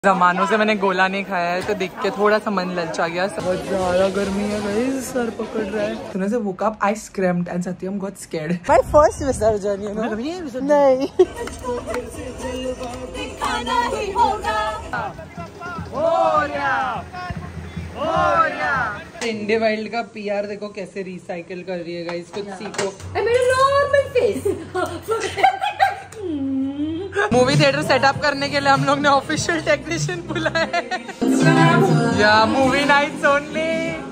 जमानों से मैंने गोला नहीं खाया है तो देख के थोड़ा सा मन ललचा गया। बहुत ज्यादा गर्मी है गाइस, सर पकड़ रहा है। सुना से woke up, I screamed and Satyam got scared. My first विसर्जन, you know? नहीं। इंडिया वाइल्ड का PR देखो कैसे रिसाइकिल कर रही है गाइस, कुछ सीखो। मूवी थिएटर सेटअप करने के लिए हम लोग ने ऑफिशियल टेक्नीशियन बुलाया है। या movie nights only.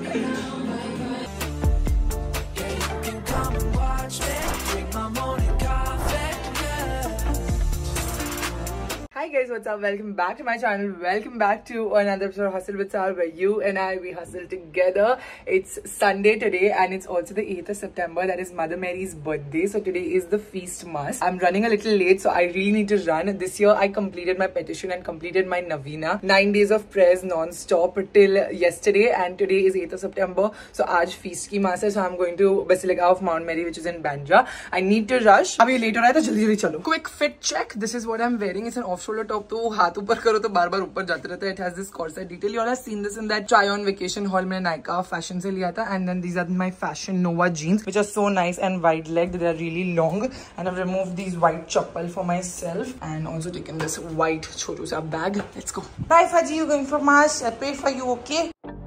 Hi guys, what's up? Welcome back to my channel. Welcome back to another episode of Hustle with Sal, where you and I, we hustle together. It's Sunday today and it's also the 8th of September. That is Mother Mary's birthday. So today is the feast mass. I'm running a little late, so I really need to run. This year I completed my petition and completed my Navina. 9 days of prayers non-stop till yesterday, and today is 8th of September. So aaj feast ki mass hai, so I'm going to Basilica of Mount Mary, which is in Bandra. I need to rush. Abhi late ho raha hai, to jaldi chalo. Quick fit check. This is what I'm wearing. It's an off shoulder top, तो हाथ ऊपर करो तो बार बार ऊपर जाते रहते हैं. It has this corset detail. You all have seen this in that try on vacation haul मैंने Nykaa fashion से लिया था. And then these are my fashion Nova jeans, which are so nice and wide legged. They are really long. And I've removed these white chappal for myself and also taken this white chotu sa bag. Let's go. Bye Faji, you going for mass? I pray for you, okay?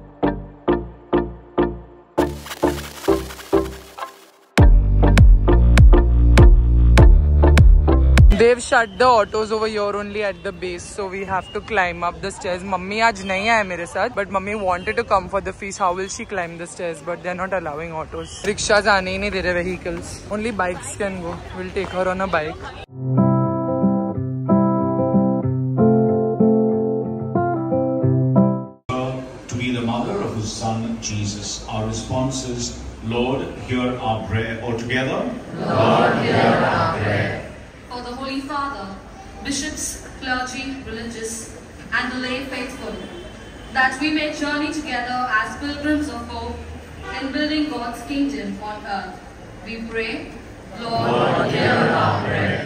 They've shut the autos over here only at the base, so we have to climb up the stairs. Mummy आज नहीं आए मेरे साथ, but mummy wanted to come for the feast. How will she climb the stairs? But they're not allowing autos. Rickshaws आने ही नहीं दे रहे, vehicles. Only bikes can go. We'll take her on a bike. To be the mother of his son Jesus, our response is, Lord, hear our prayer. All together. Lord, hear our prayer. For the Holy Father, bishops, clergy, religious, and the lay faithful, that we may journey together as pilgrims of hope in building God's kingdom on earth. We pray, Lord, hear our prayer.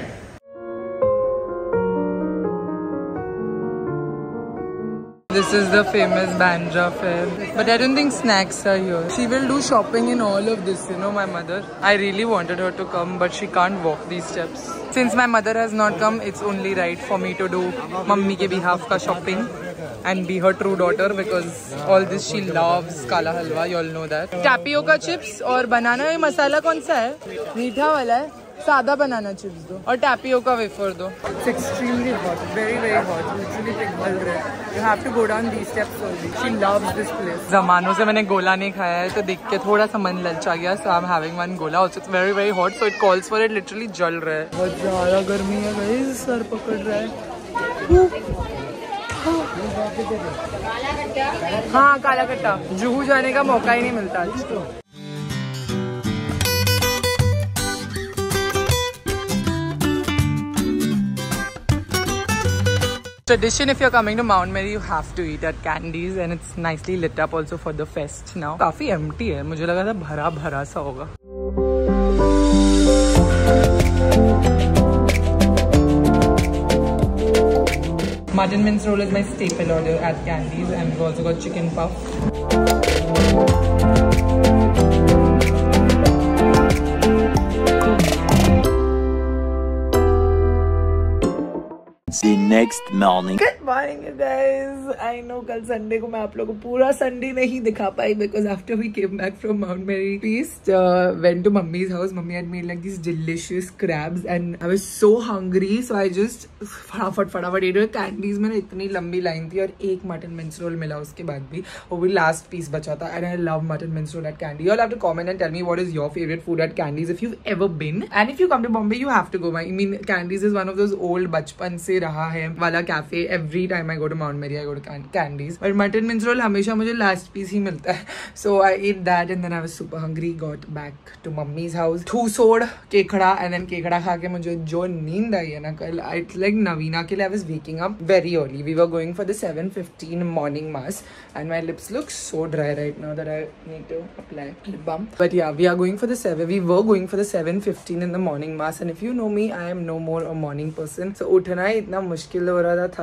This is the famous Bandra fair, but I don't think snacks are here. She will do shopping in all of this, you know, my mother. I really wanted her to come, but she can't walk these steps. Since my mother has not come, it's only right for me to do mummy ke behalf ka shopping and be her true daughter, because all this she loves. Kala halwa, you all know that. Tapioca chips और banana masala कौन सा है? मीठा वाला है. सादा banana chips दो और टैपियोका वेफर दो. It's extremely hot, very very hot. Literally पिघल रहा है. You have to go down these steps only. She loves this place. जमानों से मैंने गोला नहीं खाया है तो देख के थोड़ा सा मन ललचा गया. So I'm having one gola. Also it's very very hot, so it calls for it. Literally जल रहा है. बहुत ज़्यादा गर्मी है गाइस, सर पकड़ रहा है. हाँ काला कट्टा. जुहू जाने का मौका ही नहीं मिलता आज. Tradition, if you're coming to Mount Mary, you have to eat at Candies, and it's nicely lit up also for the fest now. काफी empty है, मुझे लगा था भरा भरा सा होगा. Mutton mince roll is my staple order at Candies, and we've also got chicken puff. The next morning. Good morning you guys. I know कल संडे को मैं आप लोगों को पूरा संडे नहीं दिखा पाई, because after we came back from Mount Mary feast, went to mummy's house. Mummy had made like these delicious crabs and I was so hungry, so I just फटाफट ate it. Candies में इतनी लंबी line थी और एक mutton mince role मिला उसके बाद भी, वो भी लास्ट पीस बचा था. And I love mutton mince roll at Candy. You all have to comment and tell me what is your favorite food at Candies if you've ever been, and if you come to Bombay you have to go. I mean Candies is one of those old बचपन से रहा है वाला cafe. Every time I go to Mount Mary I go to Candies, but mutton mince roll हमेशा मुझे last piece ही मिलता है. So I ate that and then I was super hungry. Got back to mummy's house. थूसोड़ केकड़ा, and then केकड़ा खा के मुझे जो नींद आई है ना कल, it's like नवीना के लिए I was waking up very early. We were going for the 7:15 morning mass and my lips look so dry right now that I need to apply lip balm. But yeah, we were going for the 7:15 in the morning mass, and if you know me, I am no more a morning person. So उठना इतना मुश्किल हो रहा था, थकान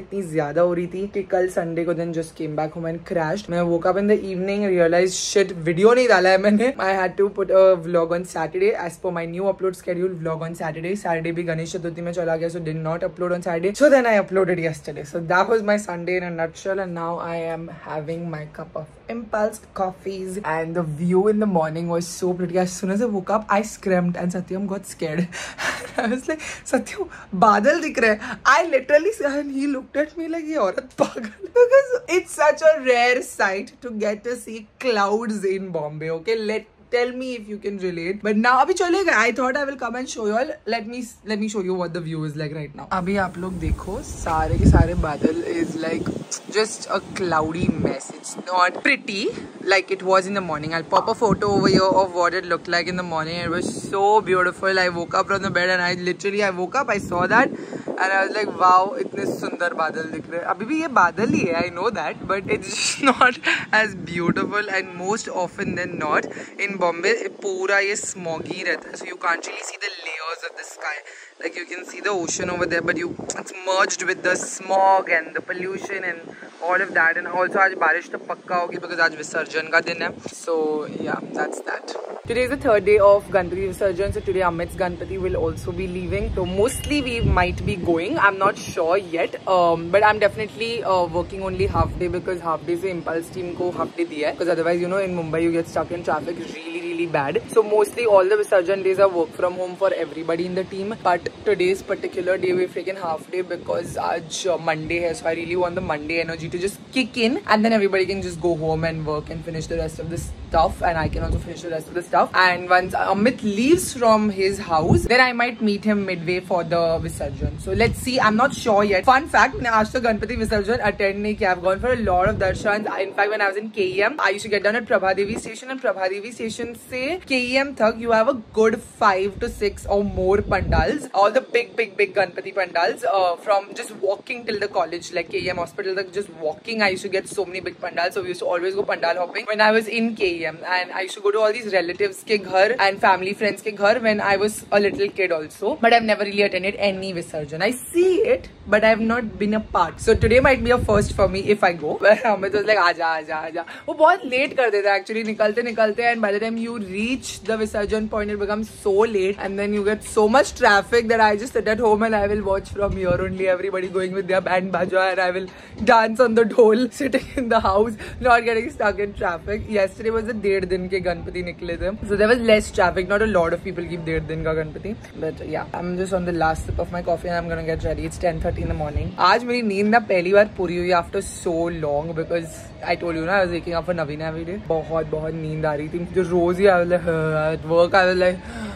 इतनी ज्यादा हो रही थी कि कल संडे को दिन just came back home and crashed. मैं woke up in the evening, realized shit, video नहीं डाला है मैंने. I had to put a vlog on Saturday as per my new upload schedule. Vlog on Saturday. Saturday भी गणेश चतुर्थी में चला गया, so did not upload on Saturday. So then I uploaded yesterday. So that was my Sunday in a nutshell, and now I am having my cup of Impulse coffees, and the view in the morning was so pretty. As soon as I woke up, I screamed, and Satyam got scared. I was like, Satyam, बादल दिख रहे हैं. I literally said, and he looked at me like, ये औरत पागल. Because it's such a rare sight to get to see clouds in Bombay. Okay, tell me if you can relate. But now अभी चलेगा. I thought I will come and show you all. Let me show you what the view is like right now. अभी आप लोग देखो, सारे के सारे बादल is like just a cloudy mess. It's not pretty like it was in the morning. I'll pop a photo over here of what it looked like in the morning. It was so beautiful. I woke up from the bed and I woke up, I saw that and I was like, wow, इतने सुंदर बादल दिख रहे हैं. अभी भी ये बादल ही है, I know that, but it's just not as beautiful. And most often than not in Bombay पूरा ये smoggy रहता है, so you can't really see the layers of the sky. Like you can see the ocean over there, but it's merged with the smog and the pollution and all of that. And also आज बारिश तो पक्का होगी because आज विसर्जन का दिन है. So yeah, that's that. Today is the third day of Ganpati Visarjan, so today Amit's Ganpati will also be leaving. So mostly we might be going. I'm not sure yet, but I'm definitely working only half day because half day से Impulse team को half day दिया है. Because otherwise, you know, in Mumbai you get stuck in traffic really bad. So mostly all the Visarjan days are work from home for everybody in the team. But today's particular day we've taken half day because आज Monday है, so I really want the Monday energy to just kick in, and then everybody can just go home and work and finish the rest of the stuff, and I can also finish the rest of the stuff. And once Amit leaves from his house, then I might meet him midway for the Visarjan. So let's see. I'm not sure yet. Fun fact, मैंने आज तक गणपति विसर्जन attend नहीं किया. I've gone for a lot of darshans. In fact, when I was in KEM, I used to get down at Prabhadevi station, and Prabhadevi station से KEM तक you have a good 5 to 6 or more pandals. All the big Ganpati pandals. From just walking till the college, like KEM hospital, like just walking, I used to get so many big pandals. So we used to always go pandal hopping when I was in KEM, and I used to go to all these relatives के घर and family friends के घर when I was a little kid also. But I've never really attended any Visarjan. I see it, but I've not been a part. So today might be a first for me if I go. But Amit was like, आजा. वो बहुत late कर देता है actually, निकलते, and by the time you reach the Visarjan point, it becomes so late, and then you get so much traffic that I just sit at home and I will watch from here only. Everybody going with their band baja, and I will dance on the dhol sitting in the house, not getting stuck in traffic. Yesterday was the 1.5 दिन के गणपति निकले थे, so there was less traffic. Not a lot of people keep 1.5 दिन का Ganpati. But yeah, I'm just on the last sip of my coffee and I'm gonna get ready. It's 10:30 in the morning. आज मेरी नींद ना पहली बार पूरी हुई after so long, because I told you ना I was waking up for Navina every day. बहुत नींद आ रही थी. जो रोज ही I was like at work I was like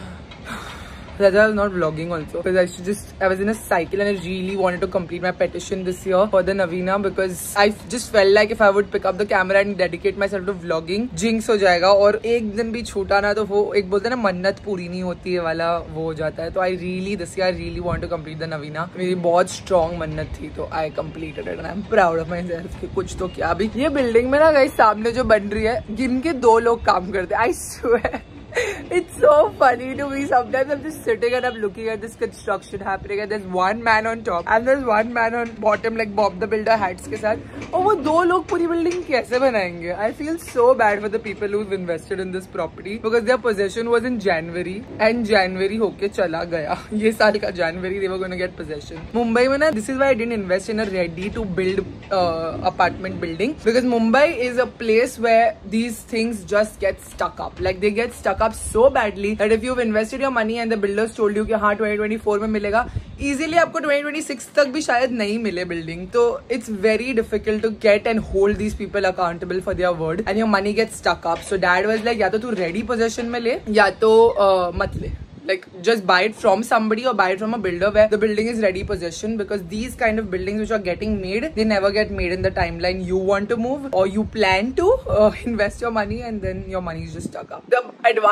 That's why I was not vlogging also, because I was in a cycle and I really wanted to complete my petition this year for the Navina, because I just felt like if I would pick up the camera and dedicate myself to vlogging, jinx हो जाएगा और एक दिन भी छूटा ना तो वो एक बोलते हैं ना मन्नत पूरी नहीं होती है वाला वो हो जाता है. तो this year I really want to complete the Navina. मेरी बहुत strong मन्नत थी तो I completed it and I'm proud of myself कि कुछ तो क्या. अभी ये बिल्डिंग में ना गाइस सामने जो बन रही है, गिन के 2 लोग काम करते हैं. I swear. It's so funny to me. Sometimes I'm just sitting and I'm looking at this construction happening, and there's one man on top and there's one man on bottom, like Bob the Builder hats के साथ. और वो 2 लोग पूरी building कैसे बनाएंगे? I feel so bad for the people who've invested in this property, because their possession was in January and January होके चला गया. ये साल का January they were going to get possession. Mumbai में ना, this is why I didn't invest in a ready to build apartment building, because Mumbai is a place where these things just get stuck up. Like they get stuck up so badly that if you've invested your money and the builders told you कि हाँ 2024 में मिलेगा, easily आपको 2026 तक भी शायद नहीं मिले बिल्डिंग. तो it's very difficult to get and hold these people accountable for their word, and your money gets stuck up. So dad was like, या तो तू ready possession में ले या तो मत ले. Like just buy it from somebody or buy it from a builder where the building is ready possession, because these kind of buildings which are getting made, they never get made in the timeline you want to move or you plan to invest your money, and then your money is just stuck up. The advantage is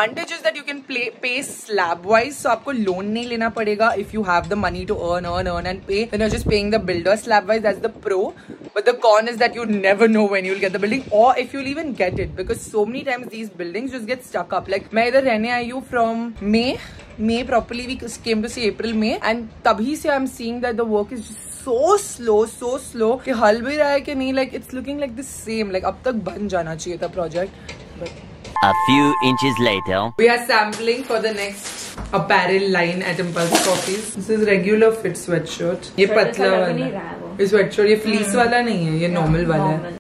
that you can pay slab wise, so आपको loan नहीं लेना पड़ेगा. If you have the money to earn and pay, then you're just paying the builder slab wise. That's the pro. But the con is that you never know when you'll get the building or if you'll even get it, because so many times these buildings just get stuck up. Like मैं इधर रहने आई हूँ from May properly. We came to see April, May, and तभी से I'm seeing that the work is just so slow कि हल भी रहा है कि नहीं. Like it's looking like the same. Like अब तक बन जाना चाहिए था project. But a few inches later, we are sampling for the next apparel line at Impulse Coffees. This is regular fit sweatshirt. ये पतला वाला ये sweatshirt, ये fleece वाला नहीं है, ये normal वाला है.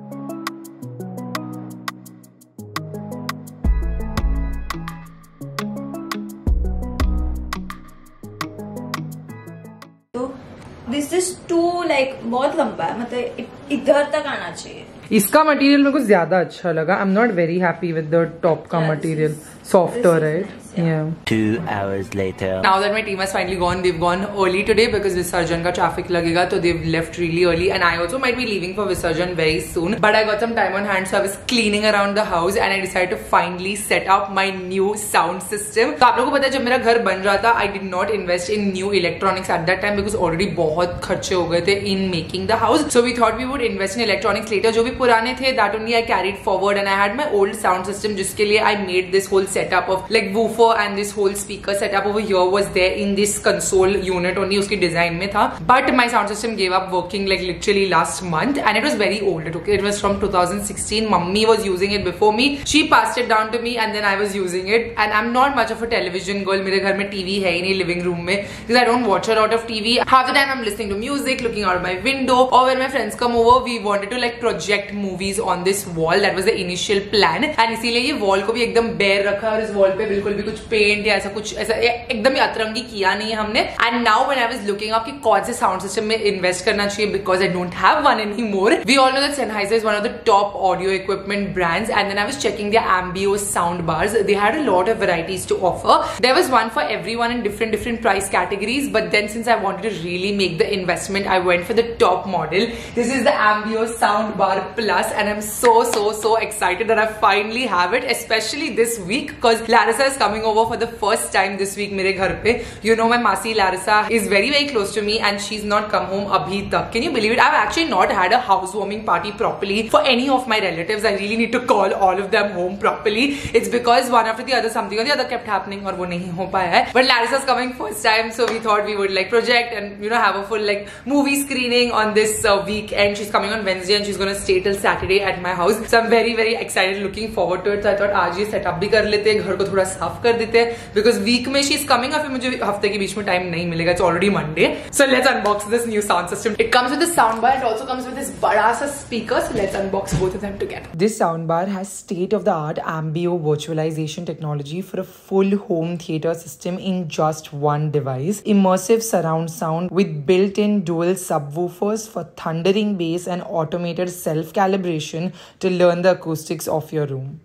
दिस इज टू लाइक बहुत लंबा है, मतलब इधर तक आना चाहिए. इसका मटेरियल मेरे को ज्यादा अच्छा लगा. I am not very happy with the top का material. Softer, right? Yeah. 2 hours later. Now that my team has finally gone, they've gone early today because Visarjan ka traffic lagega, so they've left really early, and I also might be leaving for Visarjan very soon. But I got some time on hand, so I was cleaning around the house, and I decided to finally set up my new sound system. So आप लोगों को पता है जब मेरा घर बन रहा था, I did not invest in new electronics at that time because already बहुत खर्चे हो गए थे in making the house. So we thought we would invest in electronics later. जो भी पुराने थे, that only I carried forward, and I had my old sound system जिसके लिए I made this whole setup of like woofer and this whole speaker setup over here was there in this console unit only. उसकी design में था. But my sound system gave up working like literally last month, and it was very old. It was from 2016. Mummy was using it before me. She passed it down to me, and then I was using it. And I'm not much of a television girl. मेरे घर में TV है ही नहीं living room में, because I don't watch a lot of TV. Half the time I'm listening to music, looking out of my window, or when my friends come over, we wanted to like project movies on this wall. That was the initial plan, and इसीलिए ये wall को भी एकदम bare रखा और इस wall पे बिल्कुल भी कुछ पेंट या ऐसा कुछ ऐसा एकदम ही अतरंगी किया नहीं है हमने. And now when I was looking up कि कौन से साउंड सिस्टम में इन्वेस्ट करना चाहिए, because I don't have one anymore. We all know that Sennheiser is one of the top audio equipment brands, and then I was checking their Ambeo sound bars. They had a lot of varieties to offer. There was one for everyone in different price categories, but then since I wanted to really make the investment, I went for the top model. This is the Ambeo Sound Bar Plus, and I'm so excited that I finally have it, especially this week because Larissa is coming over for the first time this week मेरे घर पे. You know my Masi Larissa is very close to me, and she's not come home abhi tak. Can you believe it? I've actually not had a housewarming party properly for any of my relatives. I really need to call all of them home properly. It's because one after the other something or the other kept happening और वो नहीं हो पाया है. But Larissa's coming first time, so we thought we would like project and have a full like movie screening on this weekend. She's coming on Wednesday and she's gonna stay till Saturday at my house. So I'm very excited, looking forward to it. So I thought आज ये setup भी कर लेते हैं, घर को थोड़ा साफ कर देते हैं, because week में she is coming, और फिर मुझे हफ्ते के बीच में टाइम नहीं मिलेगा. It's already Monday. So let's unbox this new sound system. It comes with the sound bar. It also comes with this बड़ा सा speaker. So let's unbox both of them together. This sound bar has state-of-the-art Ambeo virtualization technology for a full home theater system in just one device. Immersive surround sound with built-in dual subwoofers for thundering bass and automated self-calibration to learn the acoustics of your room.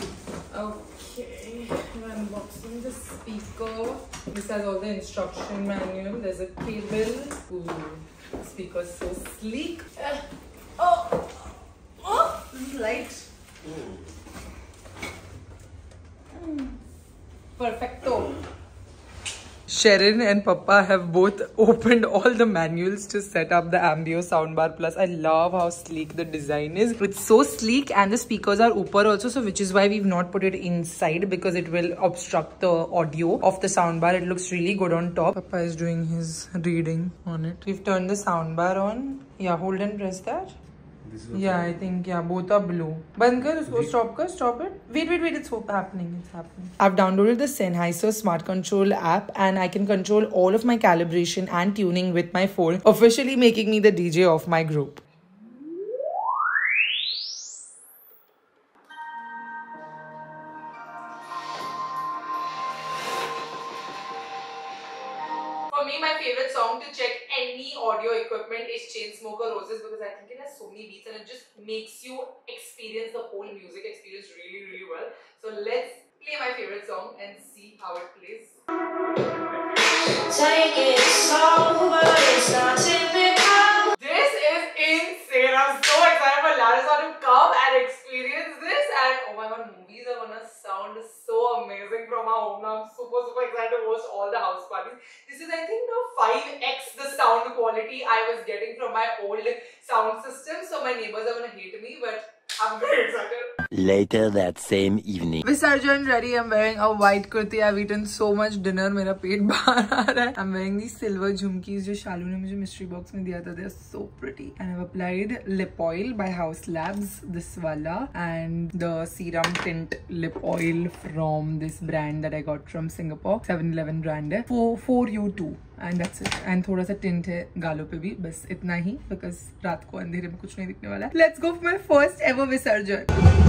This has all the instruction manual. There's a cable. Ooh, the speaker's so sleek. This is light. Perfecto. Sharon and Papa have both opened all the manuals to set up the Ambeo Soundbar Plus. I love how sleek the design is. It's so sleek, and the speakers are upper also, so which is why we've not put it inside, because it will obstruct the audio of the soundbar. It looks really good on top. Papa is doing his reading on it. We've turned the soundbar on. Yeah, hold and press that. Yeah, I think both are blue. बंद कर उसको, stop कर, stop it. Wait, it's happening. It's happening. I've downloaded the Sennheiser Smart Control app, and I can control all of my calibration and tuning with my phone, officially making me the DJ of my group. For me, my favorite song to check any audio equipment is Chainsmokers Roses, because I think it has so many beats and it just makes you experience the whole music experience really well. So let's play my favorite song and see how it plays. Take it slow, it's not typical. This is insane. I'm so excited for Larissa to come and experience this, and oh my god, movies are gonna sound so amazing from all the house parties. This is, I think, now 5x the sound quality I was getting from my old sound system. So my neighbors are gonna hate me, but I'm very excited. Later that same evening. Visarjan ready. I'm wearing a white kurti. I've eaten so much dinner. मेरा पेट बाहर आ रहा है. I'm wearing these silver jhumkis जो शालू ने मुझे mystery box में दिया था. They're so pretty. And I've applied lip oil by House Labs, this wala, and the serum tint lip oil from this brand that I got from Singapore. 7-Eleven brand है. For you too. And that's it. And थोड़ा सा tint है गालों पे भी. बस इतना ही because रात को अंधेरे में कुछ नहीं दिखने वाला. Let's go for my first ever Visarjan.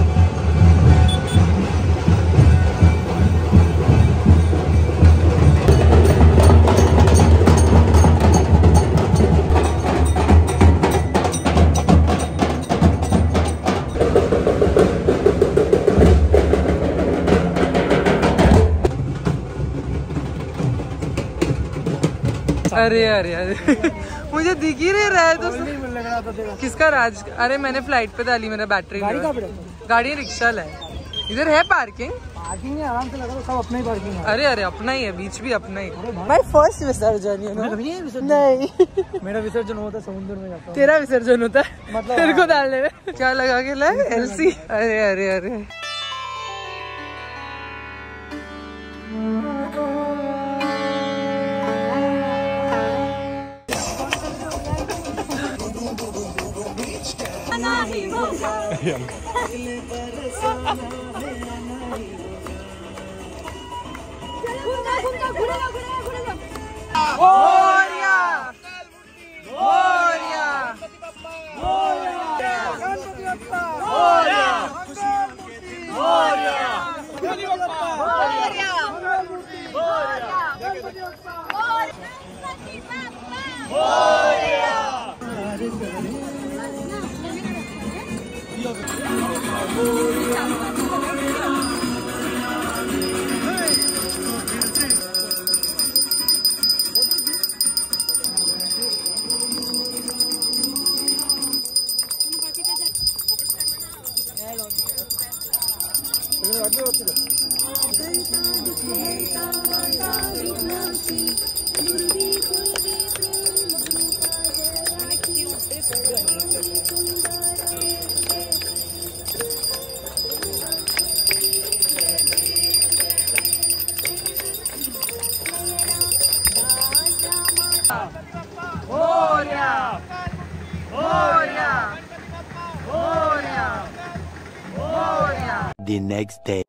अरे अरे अरे मुझे दिख ही नहीं रहा है तो किसका राज. अरे मैंने फ्लाइट पे डाली मेरा बैटरी. गाड़ी रिक्शा है. इधर है पार्किंग. पार्किंग है आराम से लगा. सब अपना ही पार्किंग है. अरे अरे अपना ही है. बीच भी अपना ही. माय फर्स्ट विसर्जन. नहीं मेरा विसर्जन होता है समुद्र में जाता. तेरा विसर्जन होता है मतलब तेरे को डालने में क्या लगा के लाए एलसी. अरे अरे अरे The next day.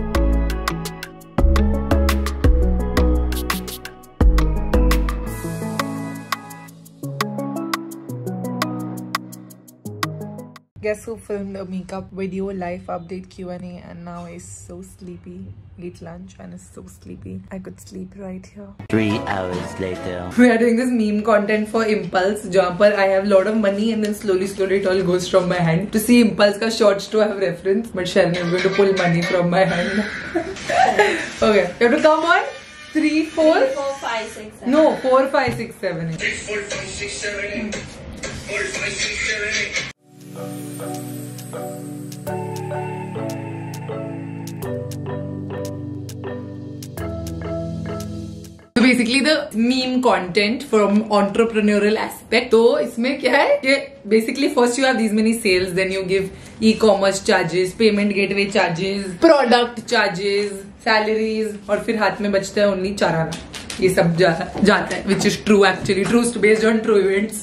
Guess who filmed the makeup video, life update Q&A, and now is so sleepy. Ate lunch and is so sleepy. I could sleep right here. 3 hours later. We are doing this meme content for Impulse, जहाँ पर I have a lot of money and then slowly it all goes from my hand. To see Impulse का shorts to have reference, but Shalini is going to pull money from my hand. Okay, you have to come on. 3, 4, 4, 5, 6, 7. No, 4, 5, 6, 7. 4, 5, 6, 7, 8. 4, 5, 6, 7, 8. Basically the meme content from entrepreneurial aspect. तो इसमें क्या है कि basically first you have these many sales, then you give e-commerce charges, payment gateway charges, product charges, salaries, और फिर हाथ में बचता है only 4 आना. ये सब जाता है, which is true actually, true based on true events.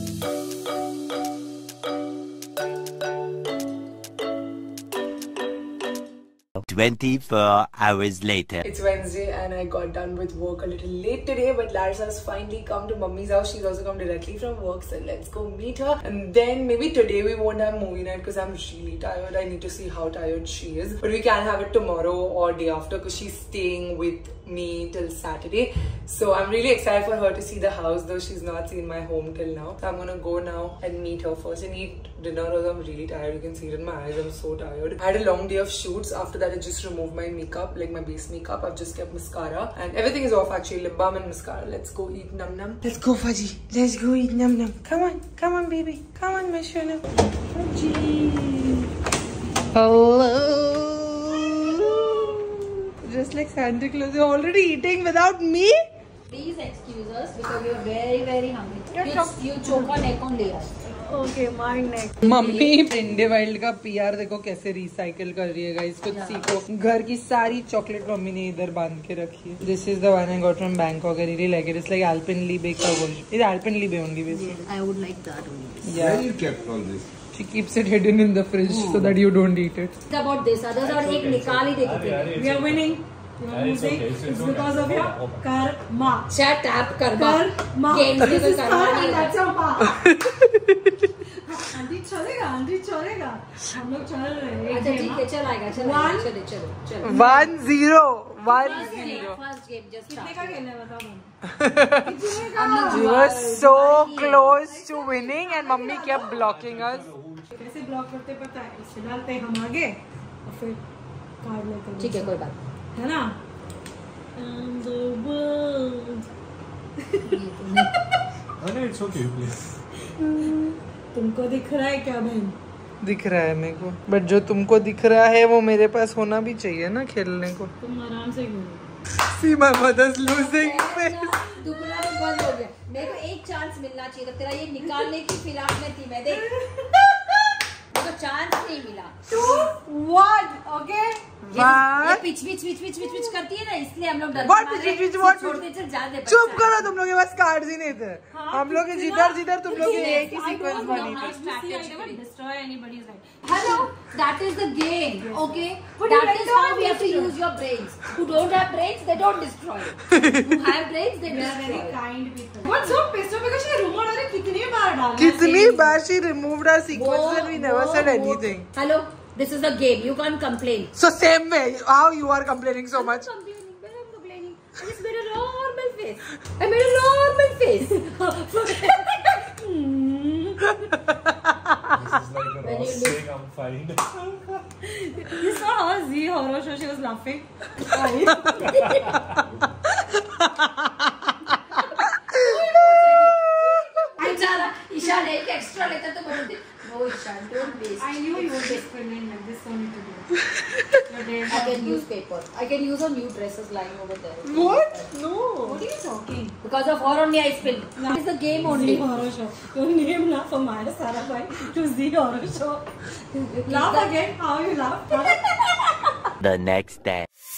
24 hours later. It's Wednesday and I got done with work a little late today, but Larissa has finally come to Mummy's house. She's also come directly from work, so let's go meet her. And then maybe today we won't have movie night because I'm really tired. I need to see how tired she is. But we can have it tomorrow or day after because she's staying with me till Saturday. So I'm really excited for her to see the house, though she's not seen my home till now. So I'm gonna go now and meet her first and eat dinner because I'm really tired. You can see it in my eyes, I'm so tired. I had a long day of shoots. After that I just removed my makeup, like my base makeup. I've just kept mascara and everything is off actually, lip balm and mascara. Let's go eat Num Num. Let's go Faji. Let's go eat Num Num. Come on baby. Come on Mishana. Faji. Hello. Just like Santa Claus, you're already eating without me? Please excuse us because we are very, very hungry. You choke our neck on layers. Okay, my neck. Mummy India wild का PR देखो कैसे recycle कर रही है guys, कुछ सीखो। घर की सारी चॉकलेट मम्मी ने इधर बांध के रखी है। This is the one I got from Bangkok. I really like it. It's like Alpenliebe का version. It's Alpenliebe only basically. I would like that only. Yeah. Where you kept all this? She keeps it hidden in the fridge so that you don't eat it. It's about this. Others are एक निकाल ही देते। We are winning. You are losing. It's because of your karma. Shut up, karma. Karma. Games में This कोई is karma karma. नहीं That's होता। our part. Aunty चलेगा, aunty चलेगा। हम लोग चल रहे हैं। अच्छा ठीक है, चल आएगा, चल One. चलो चलो चलो। 1-0. 1-0. First game just कितने का started. खेलना है बताओ कितने का? हम लोग We were so close to winning and mummy kept blocking us. कैसे ब्लॉक करते पता है? इससे डालते हैं हम आगे और फिर कार्ड लेते हैं। ठीक है, कोई बात है ना? And the world. No, it's okay, please. तुमको दिख रहा है क्या बहन? दिख रहा है मेरे को, बट जो तुमको दिख रहा है वो मेरे पास होना भी चाहिए ना खेलने को। तुम आराम से खेलो। See my mother's losing face. दुगना तो बंद हो गया। मेरे को एक चांस मिलना चाहिए था। तेरा ये निकालने की फिराक में थी मैं। देख मेरे को चांस नहीं मिला। 2-1, okay? ये पिच करती है ना, इसलिए हम लोग डरते What पिच what? छोड़ते चल जा दे। चुप करो, तुम लोग के पास कार्ड्स ही नहीं थे। हम लोग के जिधर तुम लोग के एक ही सीक्वेंस बनी थी। Destroy anybody's life. Hello, that is the game, okay? But That you is don't how we have to destroy. use your brains. Who don't have brains, they don't destroy. Who have brains, they We are very destroy. kind people. What's so pissed off because she rumor वाले कितनी बार डाला? कितनी बार she removed our sequence and we never said anything. Hello, this is the game. You can't complain. So same way, how you are complaining so much? I'm complaining. I just made a normal face. I made a normal face. This is like a When you Ross look- saying I'm fine. You saw her Z horror show. She was laughing. बेचारा ईशान एक extra लेता तो बोलते no Ishan, don't waste. I knew you would experiment like this. Only to do. Your day I can use paper. I can use a new dresses lying over there. What? No. What are you talking? Because of her only I spilled. It's the game only. Z horror show. Your name laugh for my Sarabhai to Z horror show. Laugh again. How you laugh? The next day.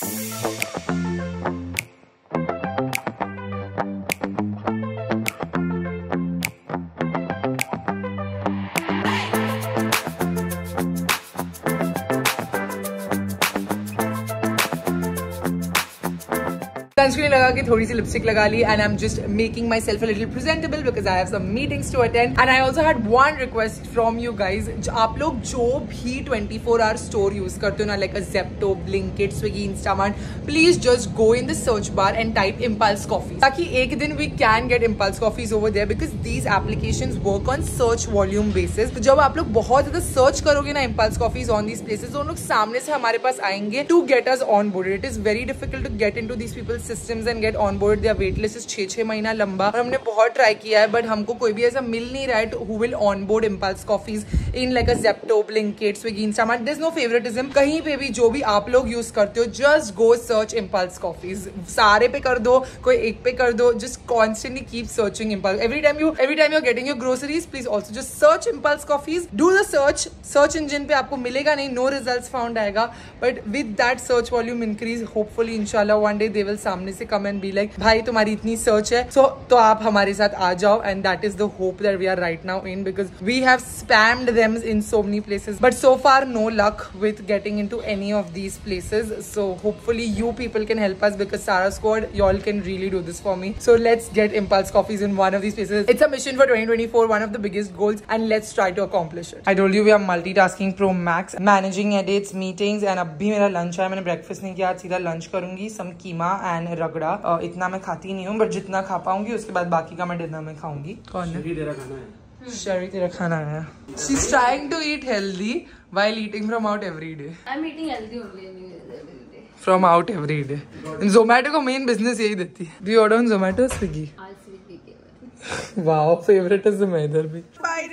Sunscreen लगा के थोड़ी सी lipstick लगा ली and I am just making myself a little presentable because I have some meetings to attend and I also had one request from you guys. आप लोग जो भी 24 आवर स्टोर यूज करते हो ना, like a Zepto, Blinkit, Swiggy, Instamart, please just go in the search bar and type impulse coffee, ताकि एक दिन we can get impulse coffees over there because these applications work on search volume basis. तो जब आप लोग बहुत ज्यादा search करोगे ना impulse coffees on these places, तो उन लोग सामने से हमारे पास आएंगे to get us on board. It is very difficult to get into these peoples systems and get on board. Their wait list is 6 महीना लंबा और हमने बहुत ट्राई किया है बट हमको कोई भी ऐसा मिल नहीं रहा है who will onboard impulse coffees in like a Zepto, Blinkit, Swiggy, Instamart. There's no favoritism. कहीं पे भी जो भी आप लोग यूज करते हो, just go search impulse coffees. सारे पे कर दो, कोई एक पे कर दो. Just constantly keep searching impulse. Every time you're getting your groceries, please also just search impulse coffees. Do the search engine पे आपको मिलेगा नहीं, no results found आएगा. But with that search volume increase, hopefully inshallah one day they will सामने से come and be like, भाई तुम्हारी इतनी सर्च है, तो आप हमारे साथ आ जाओ. And that is the hope that we are right now in, because we have spammed them in so many places, but so far no luck with getting into any of these places. So hopefully you people can help us, because Sara Squad, y'all can really do this for me. So let's get impulse coffees in one of these places. It's a mission for 2024, one of the biggest goals, and let's try to accomplish it. I told you we are multitasking pro max, managing edits, meetings, and अब भी मेरा lunch है. मैंने breakfast नहीं किया, सीधा lunch करूंगी. Some keema and रगड़ा. इतना मैं खाती नहीं हूँ, बट जितना खा पाऊंगी उसके बाद बाकी का मैं डिनर में खाऊंगी. कौन है? तेरा खाना है. Sherry तेरा खाना है. She's trying to eat healthy while eating from out every day. I'm eating healthy only every day. From out every day. Zomato का main business यही देती है. Do you order on Zomato or Swiggy? I'll Swiggy के बाद. Wow, favorite is मैं इधर भी. Finally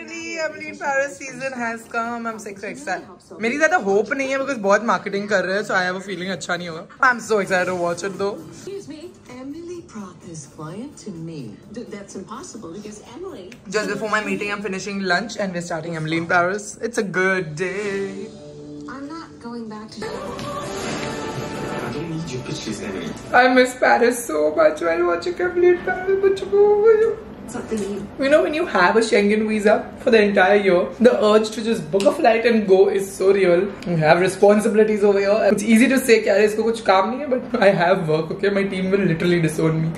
Emily in Paris season has come. I'm so excited. मेरी ज़्यादा hope नहीं है because बहुत marketing कर रहे हैं, so I have a feeling अच्छा नहीं होगा. I'm so excited to watch it though. Excuse me, Emily brought this client to me. That's impossible because Emily. Just before my meeting, I'm finishing lunch and we're starting Emily in Paris. It's a good day. I'm not going back to. I miss Paris so much while watching Emily in Paris. You know, when you have a Schengen visa for the entire year, the urge to just book a flight and go is so real. You have responsibilities over here. It's easy to say कि यार इसको कुछ काम नहीं है, but I have work. Okay, my team will literally disown me.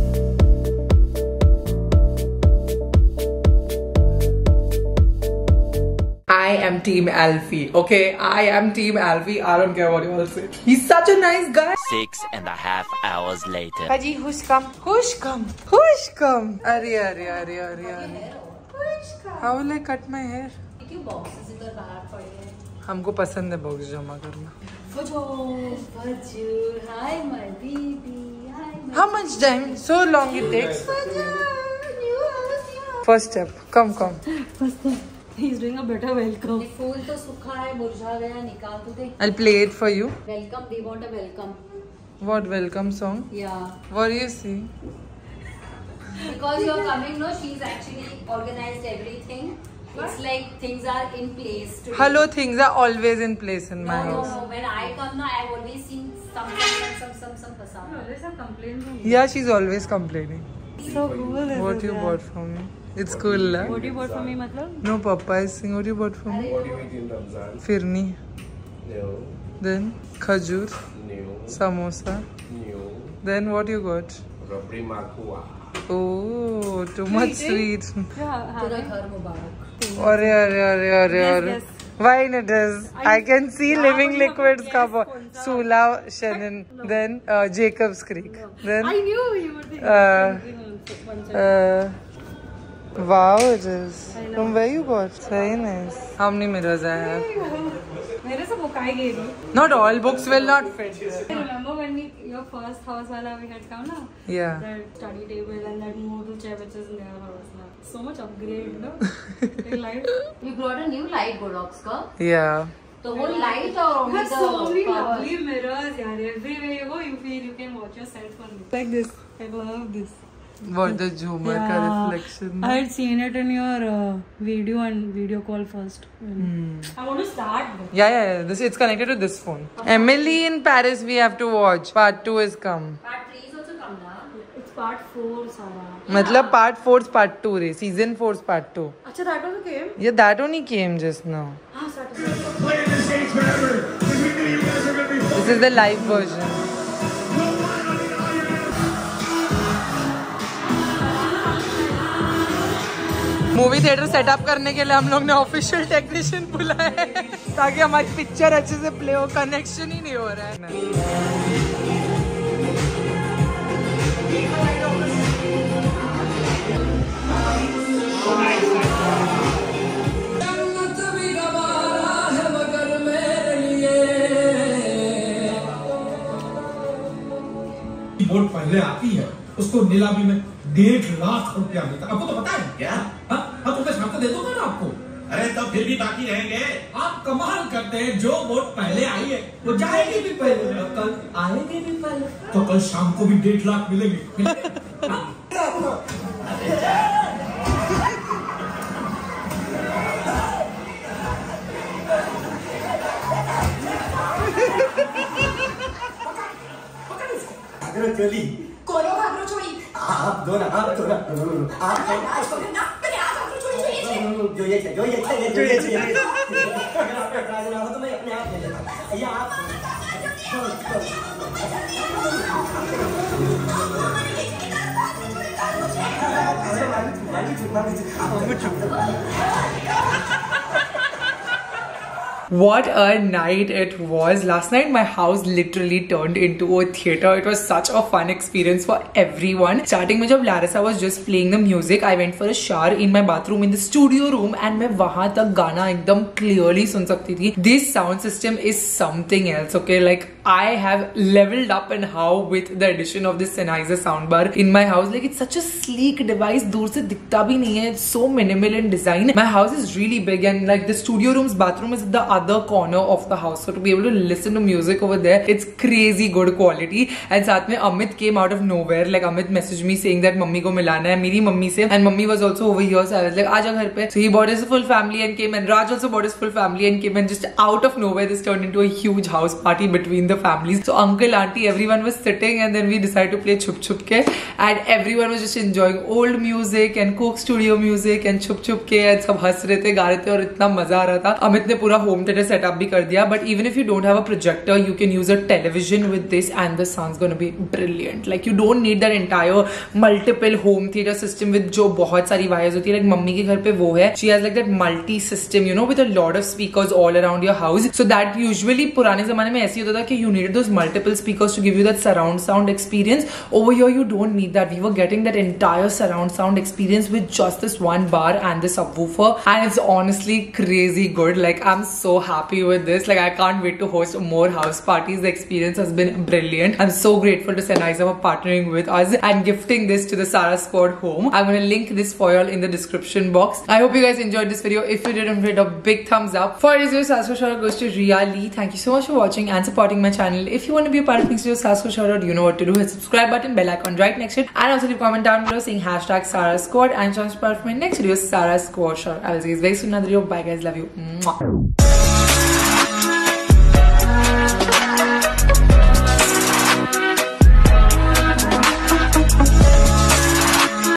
I am Team Alfie, okay? I am Team Alfie. I don't care what you all say. He's such a nice guy. 6.5 hours later. Haji, who's come? Who's come? Who's come? Arey. How will I cut my hair? क्यों boxes इधर बाहर पड़े हैं? हमको पसंद है box जमा करना. Fajur, hi my baby, hi my. How much time? So long it takes. First step. Come. First step. He's doing a better welcome. फूल तो सूखा है, मुरझा गया, निकाल तो दे. I'll play it for you. Welcome, we want a welcome. What welcome song? Yeah. What do you see? Because you're coming, no, she's actually organized everything. It's like things are in place. Today. Hello, things are always in place in my house. No. When I come now, I've always seen some fasad. Always have complaints. Yeah, she's always complaining. So cool. What you bought for me? It's cool, lah. What you bought for me, matlab? No, Papa is saying what you bought for me. What do you eat in Ramzan? Firni. No. Then khajur. No. Samosa. No. Then what you got? Rabri Malpua. Oh, too much sweet. Yeah. तेरा घर मुबारक. Arey. Wine it is. I can see living liquids cover. Sula, Shannon. Then Jacob's Creek. Then I knew you would think. Wow, it is. From where you got? Very nice. How many mirrors I have? मेरे से book I gave you. Not all books will not fit. Remember when your first house wala we had come na? Yeah. That study table and that movable chair which is in their house now. So much upgrade, no? In life. You brought a new light, Godox ka. Yeah. The whole light or You only have the so many purpose? lovely mirrors, yaar. Everywhere you go, you feel you can watch yourself on it. Like this. I love this. What the Jhumar ka reflection. I had seen it in your video call first. I want to start. Yeah. It's connected to this phone. Emily in Paris we have to watch. Part 2 is come. Part 3 is also come now. It's part 4, Sara. Matlab part 4 is part 2 re. Season 4 is part 2. Acha, that also came? Yeah, that only came just now. This is the live version. Movie theatre setup करने के लिए हम लोग ने official technician बुलाया है ताकि हमारी पिक्चर अच्छे से प्ले हो. कनेक्शन ही नहीं हो रहा है. वोट पहले आती है उसको नीलामी में 1.5 लाख रुपया मिलता. आपको तो पता है क्या? हाँ तो मैं दे दूंगा ना आपको. अरे तब फिर भी बाकी रहेंगे. आप कमाल करते हैं. जो वोट पहले आई है वो जाएगी भी पहले, कल आएगी भी पहले. तो कल शाम को भी 1.5 लाख मिलेंगे. चली कोनो घाघरो छोड़ी. आप दो ना आप जो ये तो मैं अपने आप ले लेता. या आप What a night it was. Last night my house literally turned into a theater. It was such a fun experience for everyone. Starting में जब Larissa was just playing the music, I went for a shower in my bathroom in the studio room and मैं वहाँ तक गाना एकदम clearly सुन सकती थी. This sound system is something else, okay? Like I have leveled up in how with the addition of this Sennheiser soundbar in my house. Like it's such a sleek device. दूर से दिखता भी नहीं है. It's so minimal in design. My house is really big and like the studio room's bathroom is at the other corner of the house. So to be able to listen to music over there, it's crazy good quality. And साथ में Amit came out of nowhere. Like Amit messaged me saying that mummy को मिलाना है मेरी mummy से, and mummy was also over here. So I was like आजा घर पे. So he brought his full family and came, and Raj also brought his full family and came, and just out of nowhere this turned into a huge house party between the families. So uncle, auntie, everyone was sitting, and then we decided to play Chup Chup Ke, and everyone was just enjoying old music and Coke Studio music and Chup Chup Ke, and सब हंस रहे थे गा रहे थे और इतना मजा आ रहा था. अमित ने पूरा home theater setup भी कर दिया. But even if you don't have a projector, you can use a television with this, and the sound's gonna be brilliant. Like you don't need that entire multiple home theater system with जो बहुत सारी wires होती है. Like mummy के घर पे वो है. She has like that multi system, you know, with a lot of speakers all around your house. So that usually पुराने जमाने में ऐसे होता था कि you needed those multiple speakers to give you that surround sound experience. Over here you don't need that. We were getting that entire surround sound experience with just this one bar and the subwoofer, and it's honestly crazy good. Like I'm so happy with this. Like I can't wait to host more house parties. The experience has been brilliant. I'm so grateful to Sennheiser for partnering with us and gifting this to the Sara Squad home. I'm gonna link this for y'all in the description box. I hope you guys enjoyed this video. If you did, don't forget a big thumbs up. For this video, Sara Squad shout goes to Ria Lee. Thank you so much for watching and supporting my channel. If you want to be a part of next video, Sara Squad shout out, you know what to do. Hit subscribe button, bell icon right next to it, and also leave a comment down below saying hashtag Sara Squad and chance for my next video, Sara Squad shout. I will see you guys very soon in another video. Bye guys, love you. Mwah.